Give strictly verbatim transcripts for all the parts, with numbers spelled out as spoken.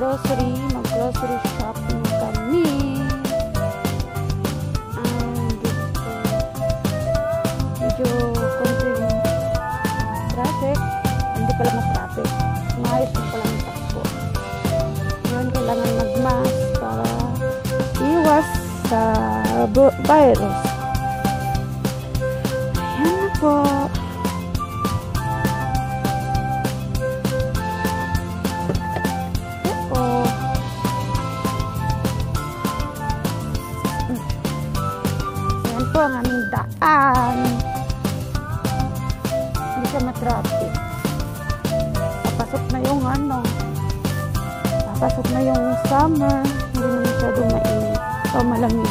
grocery, mag-grocery shopping kami. And dito, medyo konting traffic. Hindi pala ma-traffic. Maayos na pala ang takbo. Ngayon, kailangan mag-mask para iwas sa virus. Ayan na po. Ito ang aming daan. Hindi siya matraffic. Papasok na yung ano. Papasok na yung summer. Hindi na masyadong mainit. O malamig.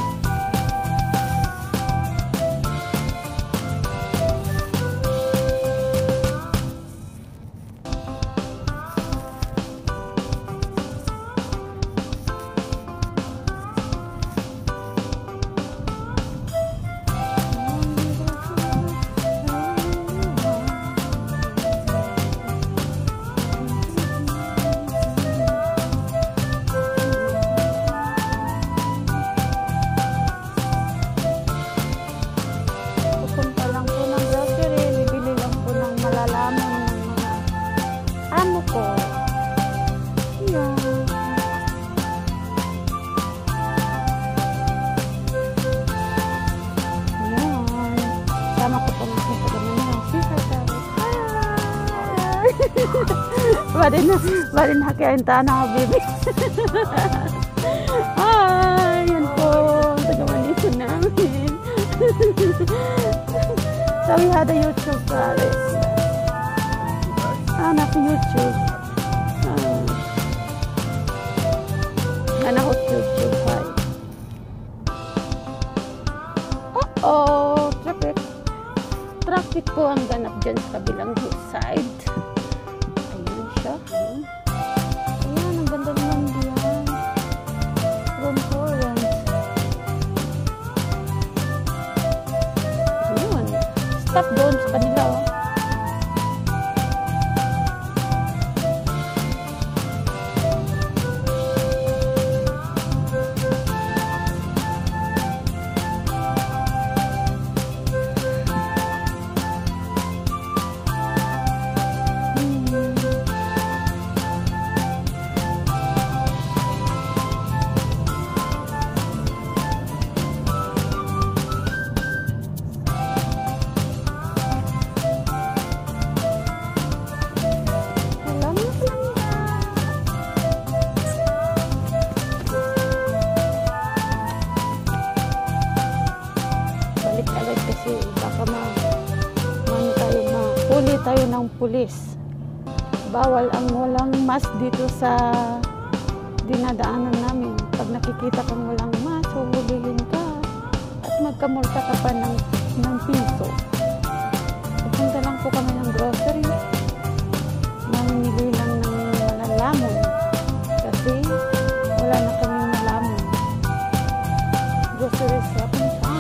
Barin na, barin na kaya yung tanah, baby. Ay, yan po. Taga-Manito namin. So, we had a YouTube pare. Ah, nasa YouTube. Ah. Nanahot YouTube, ay. Uh-oh, traffic. Traffic po ang ganap dyan sa kabilang side. Ayan, ang ganda naman diyan. From Torrance. Ayan. Stop doon sa kanila, oh. Kasi baka ma, mano tayo, mahuli tayo ng pulis. Bawal ang walang mask dito sa dinadaanan namin. Pag nakikita kang walang mask, huhulihin ka at magkamulta ka pa ng, ng piso. Pupunta lang po kami ng grocery. Mamili lang ng malalamon kasi wala na kami malalamon. Grocery shopping time.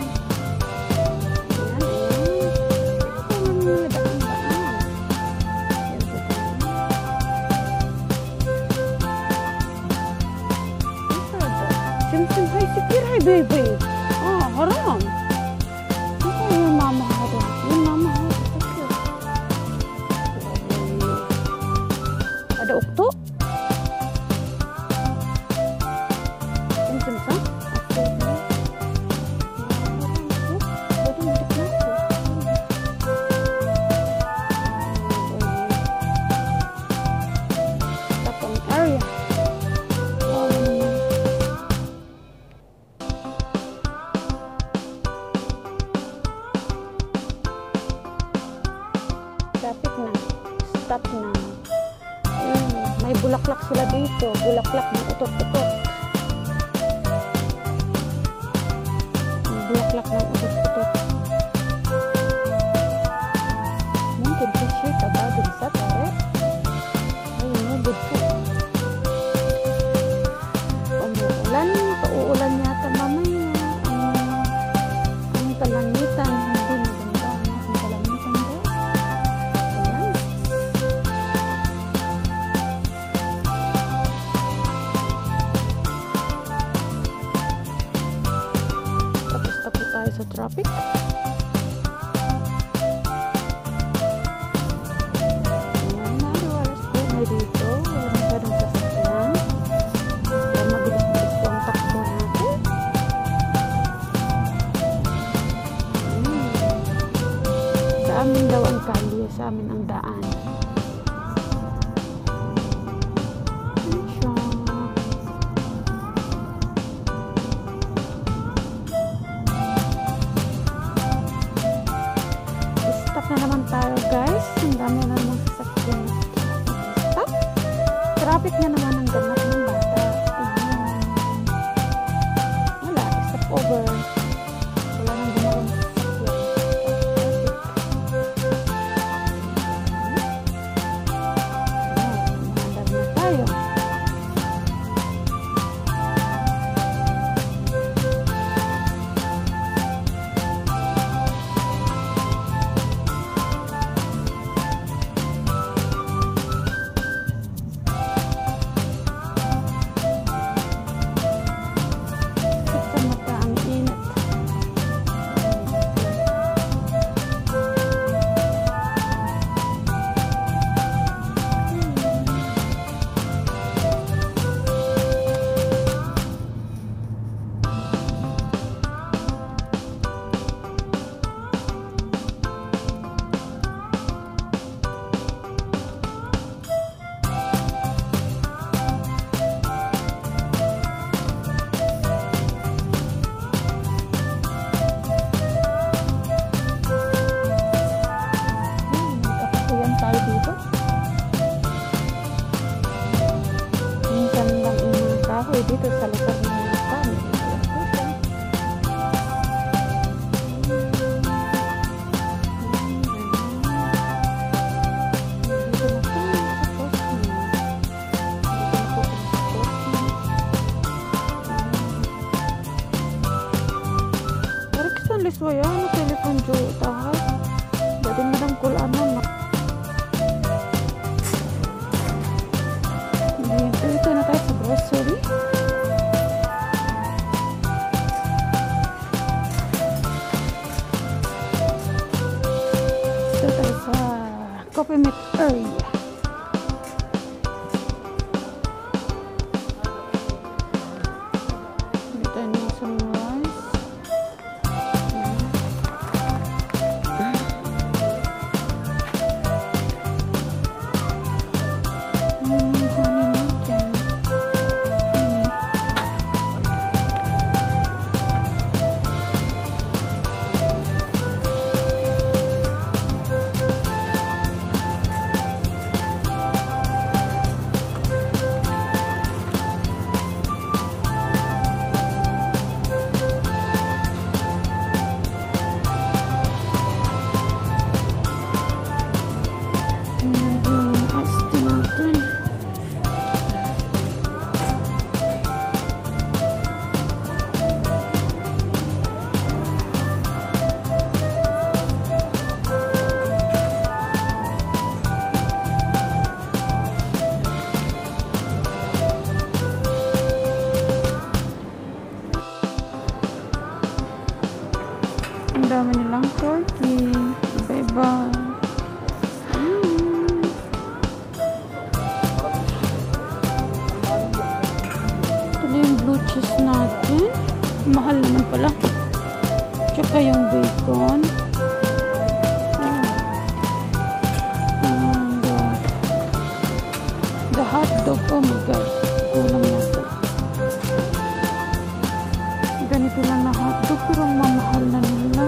Hay sikir hay baby. Ah, haram. Apa yung mama haram? Yung mama haram. Ada ukto? Mungkin sah? Tapang area. Traffic na. Stop na. Ayun, may bulaklak sila dito. Bulaklak ng utot-utot. May bulaklak ng utot-utot. Mungkin kasi kabado bisa tare. Ayun, nubod po. Umuulan. Pauulan yata mamaya. Ang, ang kalangitan. Hindi maganda. Ang kalangitan daw. tayo sa traffic. Ayan, maliwalas po na dito. Walang ganong sasakyan. Kaya mabilis-bilis po ang takbo natin. Hmm. Sa amin daw ang kalye, sa amin ang daan. Na naman tayo guys, ang dami na naman sasakyan. Stop. Traffic na naman ang ganap ng bata. Ayan. Wala, stop over. Wala nang gumawa ng sasakyan. Ayan, mandar na tayo. Dito sa lugar ng mga tao. Pariksan liswaya na telepon jo tahat. Jadi madang kulaan na. Dito na tayo sa grocery. Coffee Mart area. Dito na some rice. Hmm, honey natin. Ang dami nilang turkey. Iba-iba. Mm. Ito na yung blue cheese natin. Mahal naman pala. Tsaka yung bacon. Oh. And uh, the hot dog. Oh my god. Kulang yata. Ganito lang na hotdog pero ang mamahal na nila.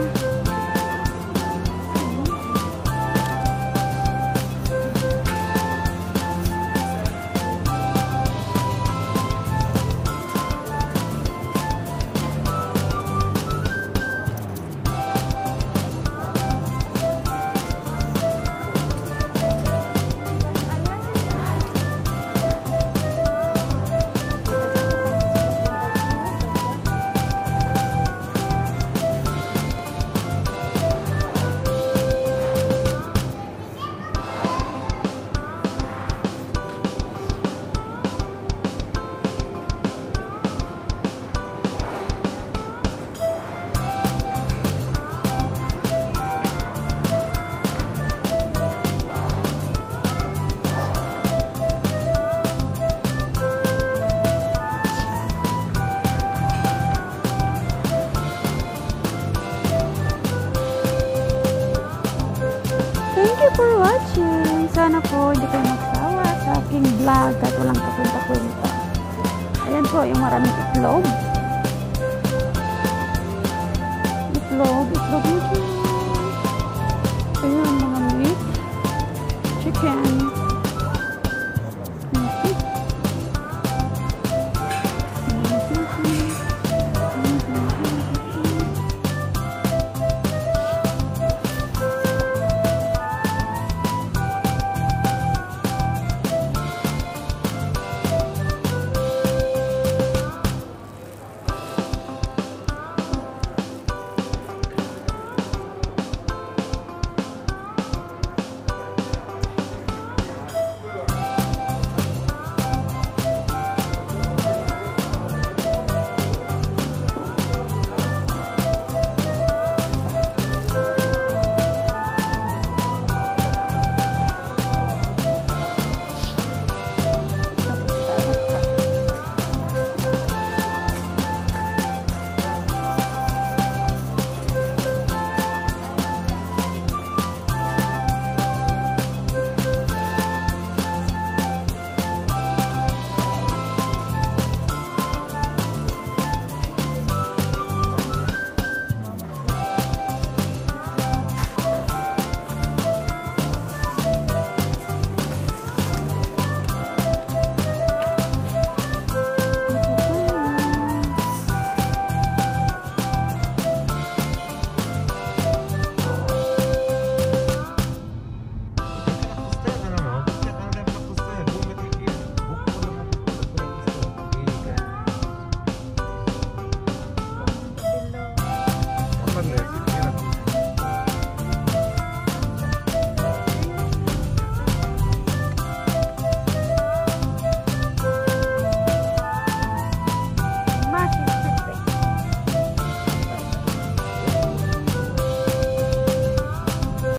for watching. Sana po hindi kayo magsawa sa aking vlog at walang kapunta-punta. Ayan po yung maraming itlog. Itlog, itlog